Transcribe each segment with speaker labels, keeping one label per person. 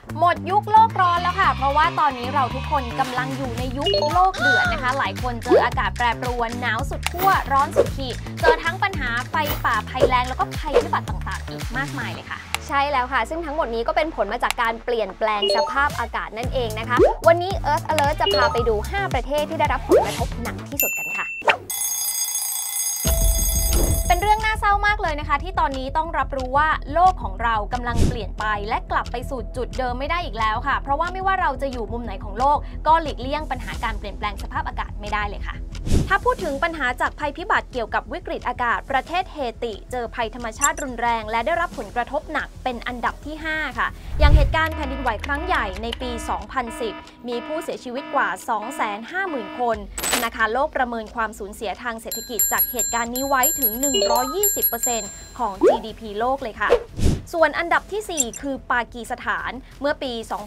Speaker 1: หมดยุคโลกร้อนแล้วค่ะเพราะว่าตอนนี้เราทุกคนกำลังอยู่ในยุคโลกเดือดนะคะหลายคนเจออากาศแปรปรวนหนาวสุดขั้วร้อนสุดขีดเจอทั้งปัญหาไฟป่าภัยแล้งแล้วก็ภัยพิบัติต่างๆอีกมากมายเลยค่ะใช่แล้วค่ะซึ่งทั้งหมดนี้ก็เป็นผลมาจากการเปลี่ยนแปลงสภาพอากาศนั่นเองนะคะวันนี้ Earth Alert จะพาไปดู 5 ประเทศที่ได้รับผลกระทบหนักที่สุดกันค่ะเป็นเรื่องน่าเศร้ามากเลยนะคะที่ตอนนี้ต้องรับรู้ว่าโลกของเรากำลังเปลี่ยนไปและกลับไปสู่จุดเดิมไม่ได้อีกแล้วค่ะเพราะว่าไม่ว่าเราจะอยู่มุมไหนของโลกก็หลีกเลี่ยงปัญหาการเปลี่ยนแปลงสภาพอากาศไม่ได้เลยค่ะถ้าพูดถึงปัญหาจากภัยพิบัติเกี่ยวกับวิกฤตอากาศประเทศเฮติเจอภัยธรรมชาติรุนแรงและได้รับผลกระทบหนักเป็นอันดับที่ 5 ค่ะอย่างเหตุการณ์แผ่นดินไหวครั้งใหญ่ในปี 2010 มีผู้เสียชีวิตกว่า 250,000 คนธนาคารโลกประเมินความสูญเสียทางเศรษฐกิจจากเหตุการณ์นี้ไว้ถึง 120% ของ GDP โลกเลยค่ะส่วนอันดับที่ 4 คือปากีสถานเมื่อปี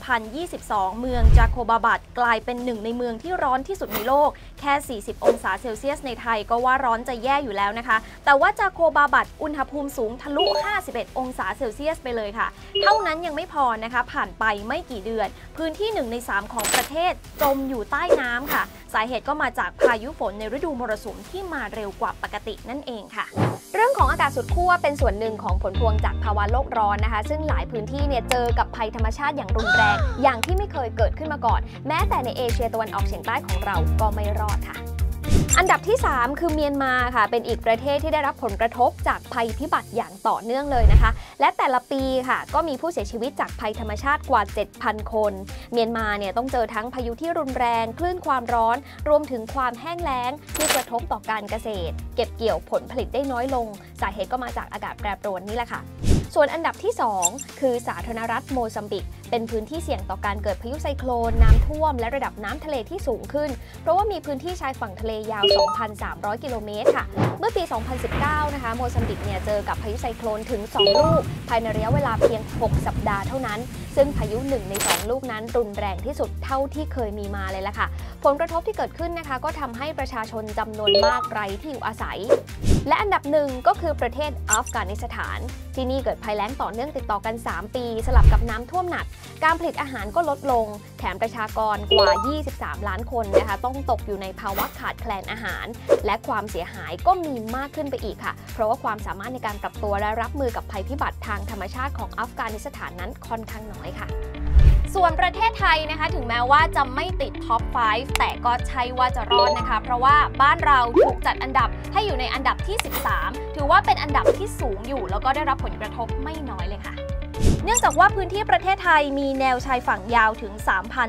Speaker 1: 2022 เมืองจาโคบาบัดกลายเป็นหนึ่งในเมืองที่ร้อนที่สุดในโลกแค่ 40 องศาเซลเซียสในไทยก็ว่าร้อนจะแย่อยู่แล้วนะคะแต่ว่าจาโคบาบัดอุณหภูมิสูงทะลุ 51 องศาเซลเซียสไปเลยค่ะเท่านั้นยังไม่พอนะคะผ่านไปไม่กี่เดือนพื้นที่1 ใน 3ของประเทศจมอยู่ใต้น้ำค่ะสาเหตุก็มาจากพายุฝนในฤดูมรสุมที่มาเร็วกว่าปกตินั่นเองค่ะเรื่องของอากาศสุดขั้วเป็นส่วนหนึ่งของผลพวงจากภาวะโลกร้อนนะคะซึ่งหลายพื้นที่เนี่ยเจอกับภัยธรรมชาติอย่างรุนแรงอย่างที่ไม่เคยเกิดขึ้นมาก่อนแม้แต่ในเอเชียตะวันออกเฉียงใต้ของเราก็ไม่รอดค่ะอันดับที่ 3 คือเมียนมาค่ะเป็นอีกประเทศที่ได้รับผลกระทบจากภัยพิบัติอย่างต่อเนื่องเลยนะคะและแต่ละปีค่ะก็มีผู้เสียชีวิตจากภัยธรรมชาติกว่า 7,000 คนเมียนมาเนี่ยต้องเจอทั้งพายุที่รุนแรงคลื่นความร้อนรวมถึงความแห้งแล้งที่กระทบต่อการเกษตรเก็บเกี่ยวผลผลิตได้น้อยลงสาเหตุก็มาจากอากาศแปรปรวนนี่แหละค่ะส่วนอันดับที่ 2 คือสาธารณรัฐโมซัมบิกเป็นพื้นที่เสี่ยงต่อการเกิดพายุไซโคลนน้ำท่วมและระดับน้ำทะเลที่สูงขึ้นเพราะว่ามีพื้นที่ชายฝั่งทะเลยาว 2,300 กิโลเมตรค่ะเมื่อปี 2019 นะคะโมซัมบิกเนี่ยเจอกับพายุไซโคลนถึง 2 ลูกภายในระยะเวลาเพียง 6 สัปดาห์เท่านั้นซึ่งพายุ1 ใน 2 ลูกนั้นรุนแรงที่สุดเท่าที่เคยมีมาเลยล่ะค่ะผลกระทบที่เกิดขึ้นนะคะก็ทำให้ประชาชนจำนวนมากไร้ที่อยู่อาศัยและอันดับ1ก็คือประเทศอัฟกานิสถานที่นี่เกิดภัยแล้งต่อเนื่องติดต่อกัน 3 ปีสลับกับน้ำท่วมหนักการผลิตอาหารก็ลดลงแถมประชากรกว่า 23 ล้านคนนะคะต้องตกอยู่ในภาวะขาดแคลนอาหารและความเสียหายก็มีมากขึ้นไปอีกค่ะเพราะว่าความสามารถในการปรับตัวและรับมือกับภัยพิบัติทางธรรมชาติของอัฟกานิสถานนั้นค่อนข้างน้อยค่ะส่วนประเทศไทยนะคะถึงแม้ว่าจะไม่ติดท็อป 5 แต่ก็ใช่ว่าจะรอดนะคะเพราะว่าบ้านเราถูกจัดอันดับให้อยู่ในอันดับที่ 13 ถือว่าเป็นอันดับที่สูงอยู่แล้วก็ได้รับผลกระทบไม่น้อยเลยค่ะเนื่องจากว่าพื้นที่ประเทศไทยมีแนวชายฝั่งยาวถึง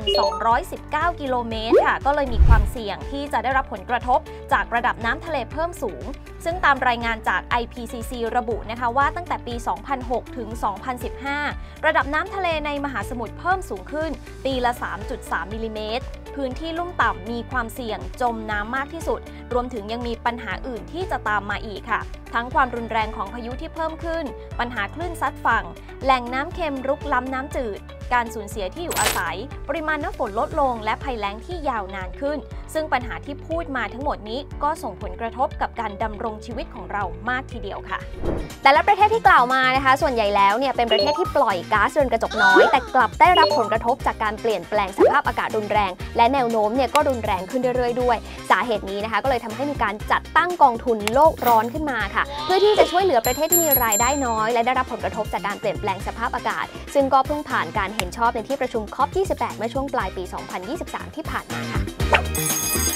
Speaker 1: 3,219 กิโลเมตรค่ะก็เลยมีความเสี่ยงที่จะได้รับผลกระทบจากระดับน้ำทะเลเพิ่มสูงซึ่งตามรายงานจาก IPCC ระบุนะคะว่าตั้งแต่ปี 2006 ถึง 2015 ระดับน้ำทะเลในมหาสมุทรเพิ่มสูงขึ้นปีละ 3.3 มิลลิเมตรพื้นที่ลุ่มต่ำมีความเสี่ยงจมน้ำมากที่สุดรวมถึงยังมีปัญหาอื่นที่จะตามมาอีกค่ะทั้งความรุนแรงของพายุที่เพิ่มขึ้นปัญหาคลื่นซัดฝั่งแหล่งน้ำเค็มรุกล้ำน้ำจืดการสูญเสียที่อยู่อาศัยปริมาณน้ำฝนลดลงและภัยแล้งที่ยาวนานขึ้นซึ่งปัญหาที่พูดมาทั้งหมดนี้ก็ส่งผลกระทบกับการดำรงชีวิตของเรามากทีเดียวค่ะแต่ละประเทศที่กล่าวมานะคะส่วนใหญ่แล้วเนี่ยเป็นประเทศที่ปล่อยก๊าซเรือนกระจกน้อยแต่กลับได้รับผลกระทบจากการเปลี่ยนแปลงสภาพอากาศรุนแรงและแนวโน้มเนี่ยก็รุนแรงขึ้นเรื่อยๆด้วยสาเหตุนี้นะคะก็เลยทำให้มีการจัดตั้งกองทุนโลกร้อนขึ้นมาค่ะเพื่อที่จะช่วยเหลือประเทศที่มีรายได้น้อยและได้รับผลกระทบจากการเปลี่ยนแปลงสภาพอากาศซึ่งก็เพิ่งผ่านการเห็นชอบในที่ประชุม COP28 เมื่อช่วงปลายปี 2023 ที่ผ่านมาค่ะ